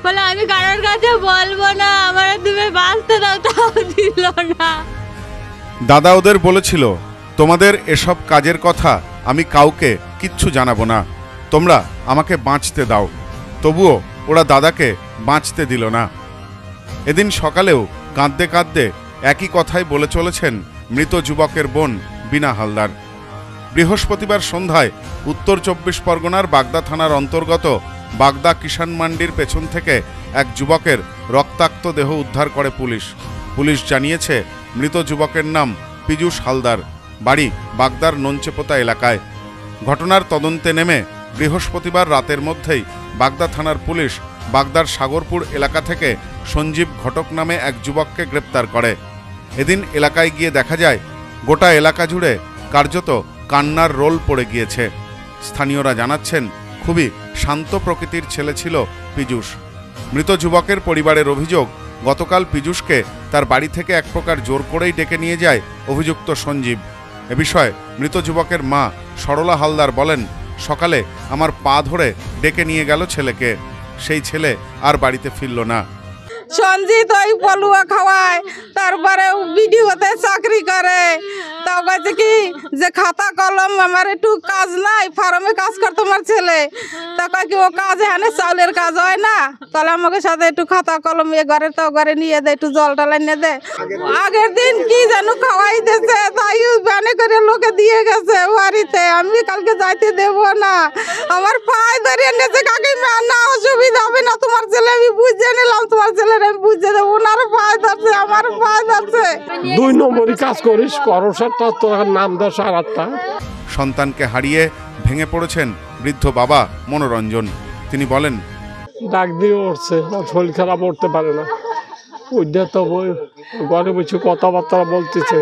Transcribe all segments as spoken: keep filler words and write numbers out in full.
বলে আমি কারোর কাছে বলবো না, আমার তুমি বাঁচতে দাও, তাও দিল না। দাদা ওদের বলেছিল, তোমাদের এসব কাজের কথা আমি কাউকে কিচ্ছু জানাবো না, তোমরা আমাকে বাঁচতে দাও। তবুও ওরা দাদাকে বাঁচতে দিল না। এদিন সকালেও কাঁদতে কাঁদতে একই কথাই বলে চলেছেন মৃত যুবকের বোন বিনা হালদার। বৃহস্পতিবার সন্ধ্যায় উত্তর চব্বিশ পরগনার বাগদা থানার অন্তর্গত বাগদা কিষাণ মান্ডির পেছন থেকে এক যুবকের রক্তাক্ত দেহ উদ্ধার করে পুলিশ। পুলিশ জানিয়েছে মৃত যুবকের নাম পীযূষ হালদার, বাড়ি বাগদার নঞ্চেপোতা এলাকায়। ঘটনার তদন্তে নেমে বৃহস্পতিবার রাতের মধ্যেই বাগদা থানার পুলিশ বাগদার সাগরপুর এলাকা থেকে সঞ্জীব ঘটক নামে এক যুবককে গ্রেপ্তার করে। এদিন এলাকায় গিয়ে দেখা যায় গোটা এলাকা জুড়ে কার্যত কান্নার রোল পড়ে গিয়েছে। স্থানীয়রা জানাচ্ছেন খুবই শান্ত প্রকৃতির ছেলে ছিল পীযূষ। মৃত যুবকের পরিবারের অভিযোগ, গতকাল পীযূষকে তার বাড়ি থেকে এক প্রকার জোর করেই ডেকে নিয়ে যায় অভিযুক্ত সঞ্জীব। এ বিষয়ে মৃত যুবকের মা সরলা হালদার বলেন, সকালে আমার পা ধরে ডেকে নিয়ে গেল ছেলেকে, সেই ছেলে আর বাড়িতে ফিরল না। সঞ্জিত ওই পলুয়া খাওয়ায়, তারপরে ভিডিওতে চাকরি করে। তাও বলছে কি যে খাতা কলম আমার একটু কাজ নাই, ফার্মে কাজ করে তোমার ছেলে। তা কয় কি ও কাজ এখানে চাউলের কাজ হয় না, তাহলে আমাকে সাথে একটু খাতা কলম এ ঘরে তো ঘরে নিয়ে দেয়, একটু জল টল এনে দেয়। আগের দিন কি যেন খাওয়াই দিয়েছে, তাই ব্যানে করে লোকে দিয়ে গেছে বাড়িতে। আমি কালকে যাইতে দেব না, আমার পায়ে ধরে এনেছে, কাকিমা না অসুবিধা হবে না, তোমার ছেলে আমি বুঝে নিলাম, তোমার ছেলে আমি বুঝে দেবো। ওনার পায়ে ধরছে, আমার পায়ে ধরছে। দুই নম্বরই কাজ করিস, করসারটা তোর নাম দশ আর আটটা। সন্তানকে হারিয়ে ভেঙে পড়েছেন বৃদ্ধ বাবা মনোরঞ্জন। তিনি বলেন, ডাক দিয়ে উঠছে, শরীর খারাপ উঠতে পারে না, ওইটা তো বই ঘরে বসে কথাবার্তা বলতেছে।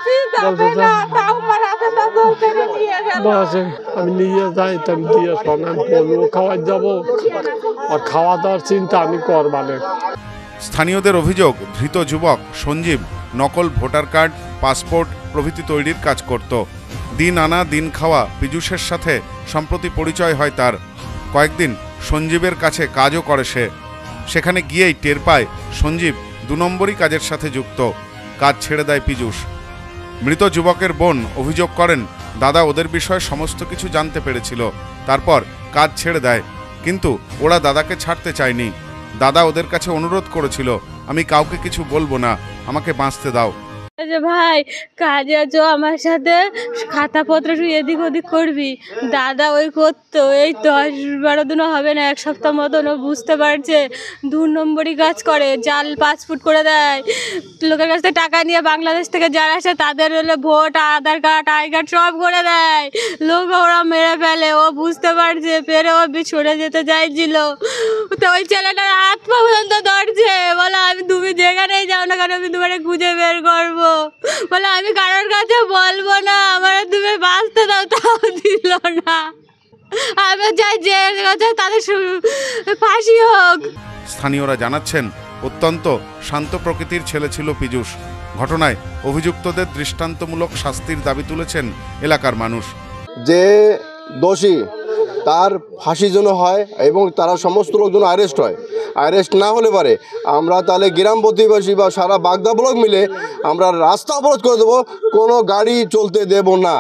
আমি নিয়ে যাই, আমি দিয়ে আমি বলবো খাওয়াই যাবো, আর খাওয়া দাওয়ার চিন্তা আমি করবানে। স্থানীয়দের অভিযোগ, ধৃত যুবক সঞ্জীব নকল ভোটার কার্ড, পাসপোর্ট প্রভৃতি তৈরির কাজ করত। দিন আনা দিন খাওয়া পীযূষের সাথে সম্প্রতি পরিচয় হয় তার। কয়েকদিন সঞ্জীবের কাছে কাজও করে সে। সেখানে গিয়েই টের পায় সঞ্জীব দু নম্বরই কাজের সাথে যুক্ত। কাজ ছেড়ে দেয় পীযূষ। মৃত যুবকের বোন অভিযোগ করেন, দাদা ওদের বিষয়ে সমস্ত কিছু জানতে পেরেছিল, তারপর কাজ ছেড়ে দেয়। কিন্তু ওরা দাদাকে ছাড়তে চায়নি। দাদা ওদের কাছে অনুরোধ করেছিল, আমি কাউকে কিছু বলবো না, আমাকে বাঁচতে দাও। যে ভাই কাজে আছো আমার সাথে, খাতাপত্র এদিক ওদিক করবি। দাদা ওই করতো, এই দশ বারো দিনও হবে না, এক সপ্তাহ মতন ও বুঝতে পারছে দু নম্বরই কাজ করে, জাল পাসপোর্ট করে দেয়, লোকের কাছ থেকে টাকা নিয়ে বাংলাদেশ থেকে যারা আসে তাদের হলে vote, Aadhaar card, I card সব করে দেয়। লোক ওরা মেরে ফেলে, ও বুঝতে পারছে, পেরে ও ছড়ে যেতে চাইছিল। তো ওই ছেলেটার হাত পা পর্যন্ত ধরছে, বলো আমি তুমি যেখানেই যাও না কেন আমি তোমার খুঁজে বের করবো। বলে আমি কারোর কাছে বলবো না, আমার তুমি বাঁচতে দাও, তাও দিল না। আমি চাই যে তাদের ফাঁসি হোক। স্থানীয়রা জানাচ্ছেন অত্যন্ত শান্ত প্রকৃতির ছেলে ছিল পীযূষ। ঘটনায় অভিযুক্তদের দৃষ্টান্তমূলক শাস্তির দাবি তুলেছেন এলাকার মানুষ। যে দোষী তার ফাঁসি যেন হয় এবং তারা সমস্ত লোকজন অ্যারেস্ট হয়। অ্যারেস্ট না হলে পারে আমরা তাহলে গ্রাম প্রতিবেশী বা সারা বাগদা ব্লক মিলে আমরা রাস্তা অবরোধ করে দেবো, কোনো গাড়ি চলতে দেব না।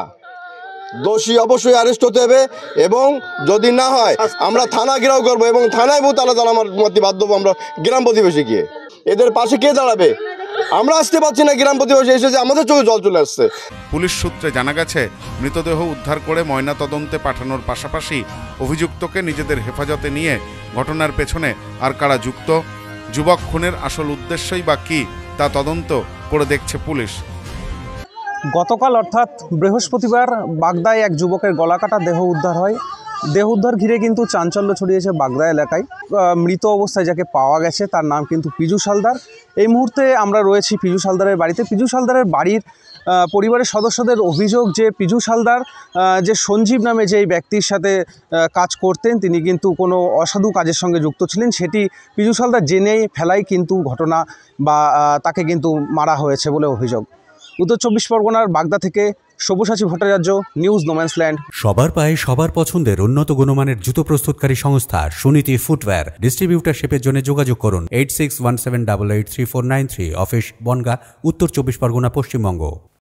দোষী অবশ্যই অ্যারেস্ট হতে হবে এবং যদি না হয় আমরা থানা ঘেরাও করবো এবং থানায় বহু তালা তালা আমার মধ্যে বাধ্য হবো আমরা গ্রাম প্রতিবেশী গিয়ে। এদের পাশে কে দাঁড়াবে? আমরা আসতে পারছি না, গ্রাম প্রতিবেশী এসেছে, আমাদের চোখে জল চলে আসছে। পুলিশ সূত্রে জানা গেছে মৃতদেহ উদ্ধার করে ময়নাতদন্তে পাঠানোর পাশাপাশি অভিযুক্তকে নিজেদের হেফাজতে নিয়ে ঘটনার পেছনে আর কারা যুক্ত, যুবক খুনের আসল উদ্দেশ্যই বা কী তা তদন্ত করে দেখছে পুলিশ। গতকাল অর্থাৎ বৃহস্পতিবার বাগদায় এক যুবকের গলাকাটা দেহ উদ্ধার হয়। দেহ উদ্ধার ঘিরে কিন্তু চাঞ্চল্য ছড়িয়েছে বাগদা এলাকায়। মৃত অবস্থায় যাকে পাওয়া গেছে তার নাম কিন্তু পীযূষ হালদার। এই মুহূর্তে আমরা রয়েছি পীযূষ হালদারের বাড়িতে। পীযূষ হালদারের বাড়ির পরিবারের সদস্যদের অভিযোগ যে পীযূষ হালদার যে সঞ্জীব নামে যেই ব্যক্তির সাথে কাজ করতেন তিনি কিন্তু কোনো অসাধু কাজের সঙ্গে যুক্ত ছিলেন, সেটি পীযূষ হালদার জেনে ফেলাই কিন্তু ঘটনা বা তাকে কিন্তু মারা হয়েছে বলে অভিযোগ। উত্তর চব্বিশ পরগনার বাগদা থেকে সব্যসাচী ভট্টাচার্য, নিউজ নোম্যান্সল্যান্ড। সবার পায়ে সবার পছন্দের উন্নত গুণমানের জুতো প্রস্তুতকারী সংস্থা সুনীতি ফুটওয়্যার। ডিস্ট্রিবিউটারশিপের জন্য যোগাযোগ করুন eight six one seven double eight three four nine three. Office Bongaon, Uttar Chabbish Pargana, Paschimbanga.